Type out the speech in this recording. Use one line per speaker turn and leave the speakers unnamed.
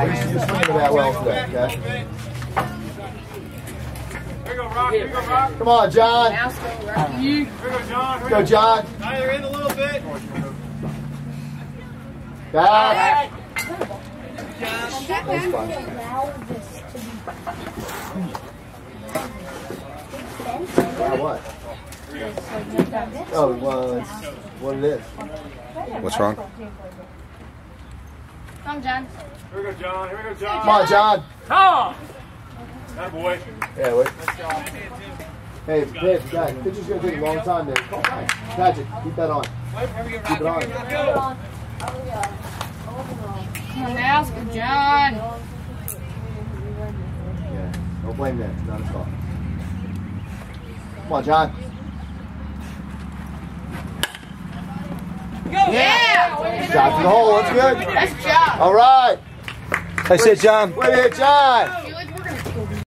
You're swinging that well today, okay?
Here go, Rock. Here go, Rock.
Come on, John.
Here go, John.
Go, John.
Tyler, in a little bit.
Back. What? Oh, well, it's what it is.
What's wrong?
Come, John.
Here we go, John. Here we go, John.
Come on, John.
Come. That boy.
Yeah, wait. Hey, Dave, guys, pitcher's going to take a long time there. Patrick, keep that on. Keep it on.
Come on, now, good John.
Yeah, don't blame them. It's not his fault. Come on, John.
Yeah!
Shot to the hole. That's good.
Nice job.
All right.
I said, John.
Wait a minute, John.